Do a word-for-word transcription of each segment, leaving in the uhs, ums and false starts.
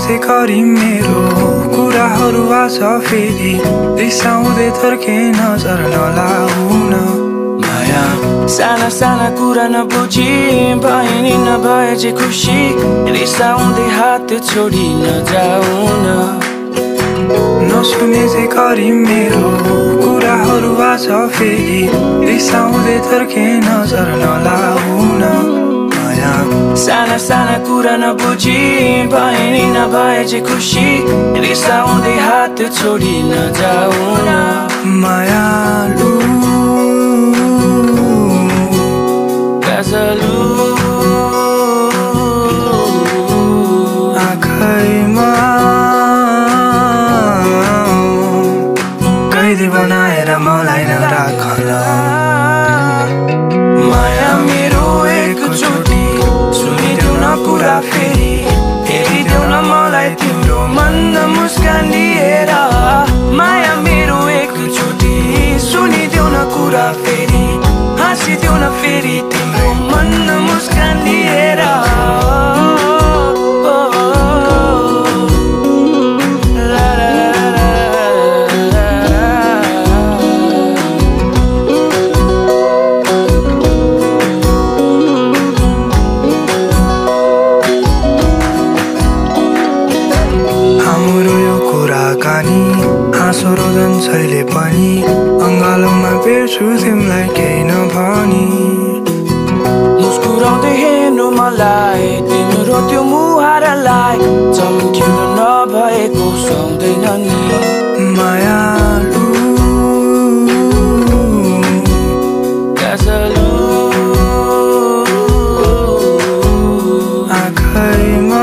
सुनेछे curry मेरो कुराहरू आज फेरि रिसाउँदै थर्के नजर नलाउन माया साना साना कुरा नबुझी भए नि नभए जे खुसी रिसाउँदै हात छोडी नजाउन नसुनेछे करी मेरो कुराहरू आज फेरि रिसाउँदै थर्के नजर नलाउन साना साना कुरा नबुझी भए नि नभए जे खुसी रिसाउँदै हात छोडी नजाउन मायालु गजलु आँखैमा कैदी बनाएर मलाई नराखन माया मेरो एकचोटि सुनिदेऊ न कुरा फेरि हेरिदेऊ न मलाई तिम्रो मन्द मुस्कान लिएर माया मेरो एकचोटि सुनिदेऊ न कुरा फेरि हाँसिदेऊ न फेरि तिम्रो मन्द मुस्कान लिएर हाँसो रोदन छैले पनि अङ्गालोमा बेर्छु तिमीलाई केही नभनी मुस्कुराउँदै हेर्नु मलाई तिम्रो त्यो मुहारलाई चम्किलो नभएको सुहाउँदैन नि मायालु गजलु आँखैमा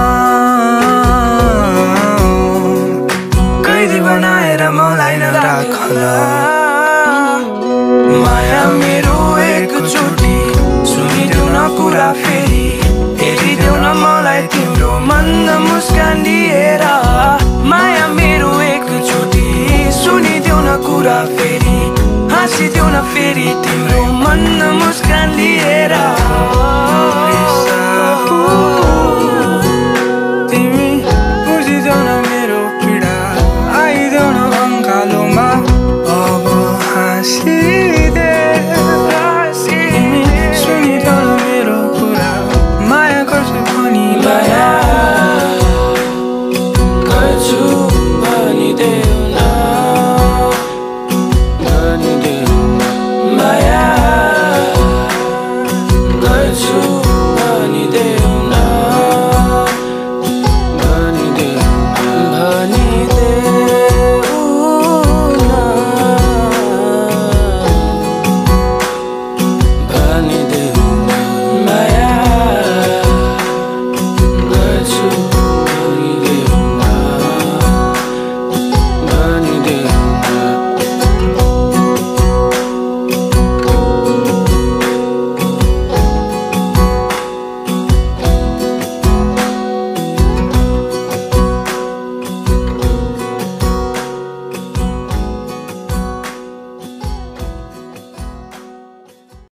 बनाएर मलाई नराखन माया मेरो एकचोटि सुनिदेऊ न कुरा फेरि हेरिदेऊ न मलाई तिम्रो मन्द मुस्कान लिएर माया मेरो एकचोटि सुनिदेऊ न कुरा फेरि हाँसिदेऊ न फेरि तिम्रो मन्द मुस्कान लिएर